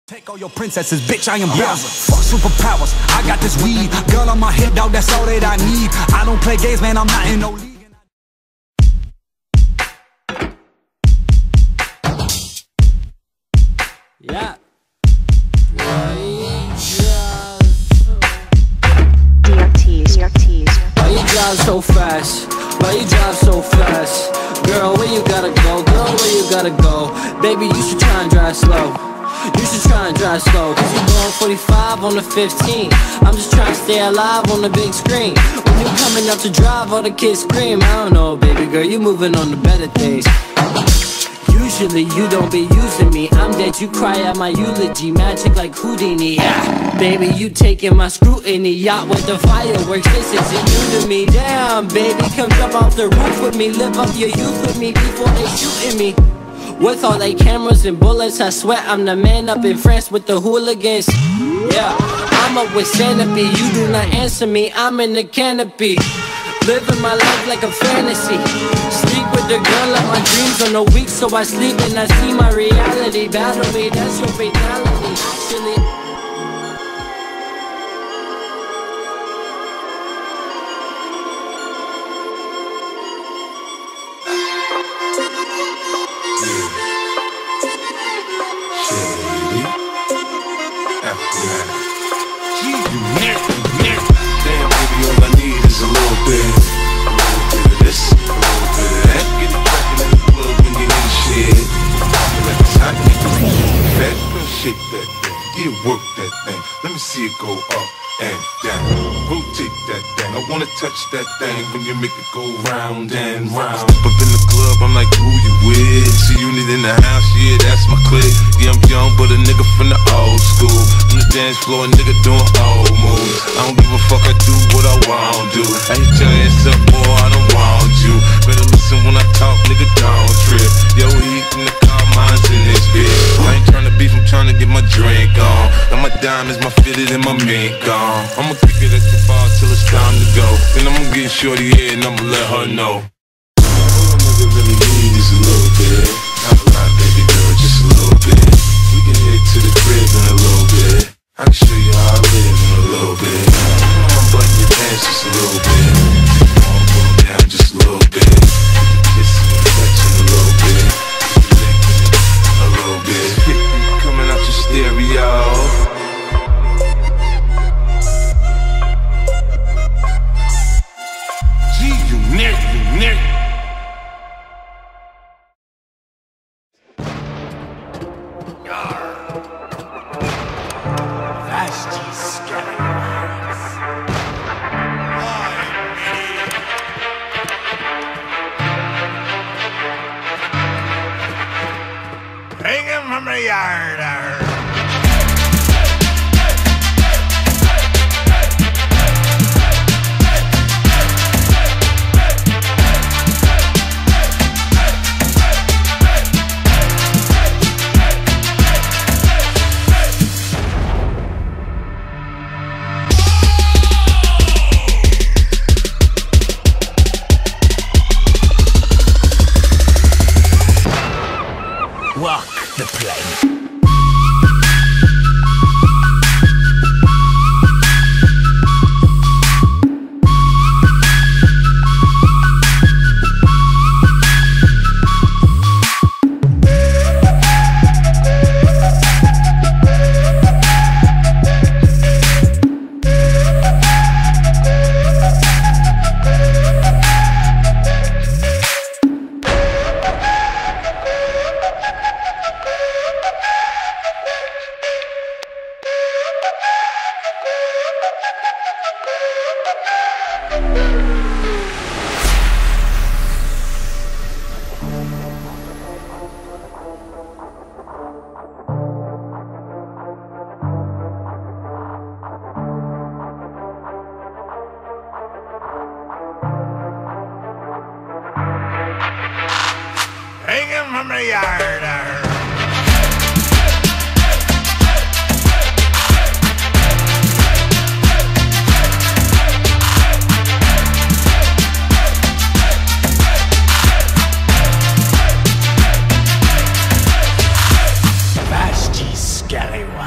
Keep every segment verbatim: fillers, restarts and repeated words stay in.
Take all your princesses, bitch, I am Bowser. Fuck superpowers, I got this weed. Gun on my hip, dog, that's all that I need. I don't play games, man, I'm not in no league. Yeah. D R Ts. Why you drive so fast? Why you drive so fast? Girl, where you gotta go? Girl, where you gotta go? Baby, you should try and drive slow. You should try and drive slow, cause you going forty-five on the fifteen. I'm just trying to stay alive on the big screen. When you coming up to drive, all the kids scream. I don't know, baby girl, you moving on to better things. Usually you don't be using me. I'm dead, you cry at my eulogy. Magic like Houdini, yeah. Baby, you taking my scrutiny. Yacht with the fireworks, this isn't new to me. Damn, baby, come jump off the roof with me. Live up your youth with me before they shooting me. With all they cameras and bullets, I swear I'm the man up in France with the hooligans. Yeah, I'm up with Sanopy. You do not answer me, I'm in the canopy. Living my life like a fantasy. Sleep with the girl of my dreams on the week, so I sleep and I see my reality. Battle me, that's your fatality. Actually, damn, baby, all I need is a little bit, a little bit of this, a little bit of that. Get it crackin' in the club when you need shit. Poppin' like it's hot, fat girl, shake that thing, yeah, work that thing. Let me see it go up and down, rotate that thing. I wanna touch that thing when you make it go round and round. Step up in the club, I'm like, who you with? See you need in the house, yeah, that's my clique. Yeah, I'm young, but a nigga from the old school. On the dance floor, a nigga doing old moves. I don't give a fuck, I do what I want to. I hit your ass up, boy, I don't want you. Better listen when I talk, nigga, don't trip. Yo, heat in the car, mine's in this bitch. I ain't tryna beef, I'm tryna get my drink on. Got my diamonds, my fitted, and my mink on. I'ma kick it at the bar till it's time to go. Then I'ma get shorty here and I'ma let her know. All a nigga really need is a little bit. Not a lot, baby girl, just a little bit. We can head to the crib in a little bit. I can show you how I live in a little bit. I'ma button your pants just a little bit. I'ma pull them down just a little bit. Kissing and touching a little bit. Licking a little bit. Coming out your stereo. Hanging from the yard. Walk the plank. Hanging from the yard. Scallywag.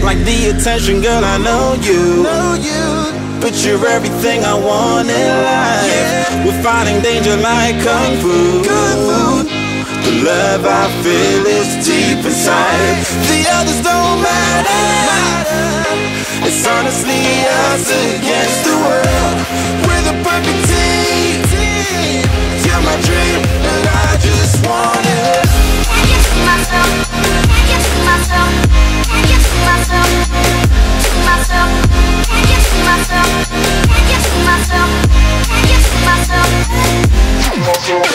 like the attention, girl, I know you. But you're everything I want in life. We're fighting danger like Kung Fu. The love I feel is deep inside. The others don't matter. It's honestly us against the world. We're the perfect team. You're my dream, and I just want it. Can't get to myself. Can't get to myself. Can't get to myself. To myself. Can't get to myself. Can't get to myself. Can't get to myself. To myself.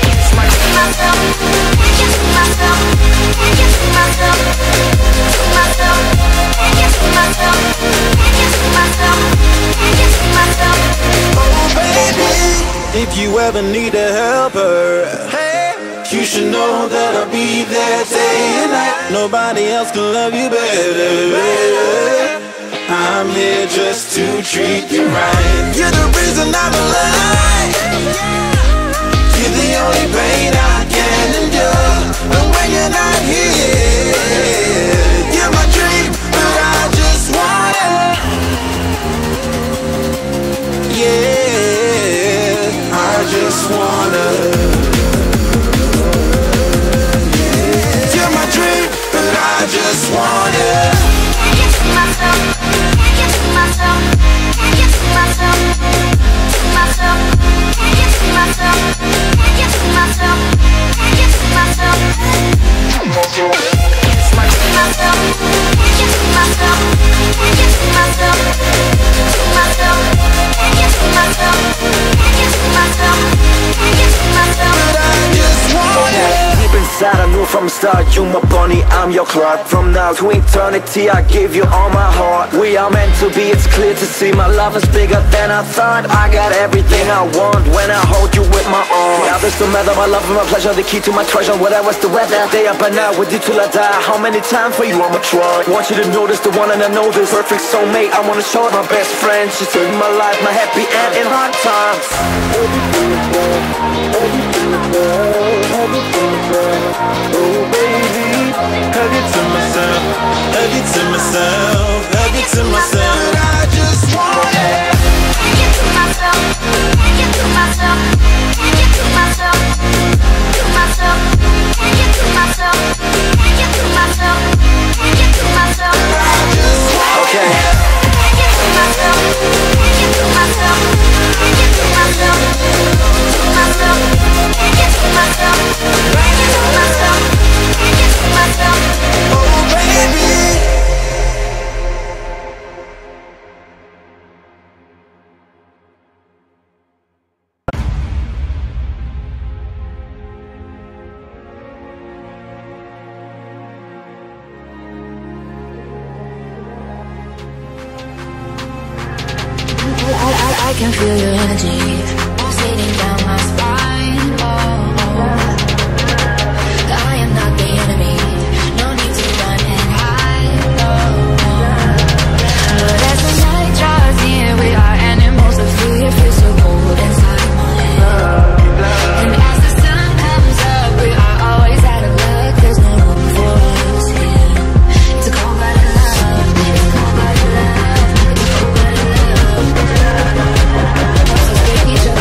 Can't get to myself. Can't get to myself. To myself. Can't get to myself. Can't get to myself. Can't get to myself. Oh baby, if you ever need a helper, you should know that I'll be there day and night. Nobody else can love you better. I'm here just to treat you right. You're the reason I'm alive. You're the only pain I can endure. And when you're not here, you're my dream, but I just want it. Yeah, I just wanna. You're my dream, but I just want it. Can't get to myself. Can't get to myself. Can't get to myself. To myself. Can't get to myself. Can't get to myself. Can't get to myself. To myself. To myself. Can't get to myself. Can't get to myself. To myself. Can't get to myself. Can't get to myself. Can't get to myself. But I just want it. Deep inside I knew from the start, you my bunny, I'm your Clark. From now to eternity I give you all my heart. We are meant to be, it's clear to see. My love is bigger than I thought. I got everything I want when I hold you with my arms. The others don't matter, my love and my pleasure, the key to my treasure. Whatever's the weather, day up and out with you till I die. How many times for you I'ma try? Want you to notice the one and I know this. Perfect soulmate, I wanna show it. My best friend, she took my life, my happy end in hard times. Everything is good, everything is good, everything is good. Oh baby, hug it to myself, hug it to myself, hug it to myself. But I just want it. Can't get to myself. Can't get to myself. Can't get to myself. To myself. Can't get to myself. Can't get to myself. Can't get to myself. Okay. Can't get to myself. Can't get to myself. Can't get to myself. To myself. Can't get to myself. Can't get to myself. Can't get to myself. Oh baby. I can feel your energy pulsating down my spine. Oh, oh. I am not the enemy. No need to run and hide. Oh, oh. But as the night draws near, we are animals of fear. Feel so cold inside my head. And as the sun comes up, we are always out of luck. There's no room for us here. It's a cold blooded love. It's a cold blooded love. It's a cold blooded love.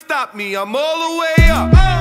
stop me, I'm all the way up.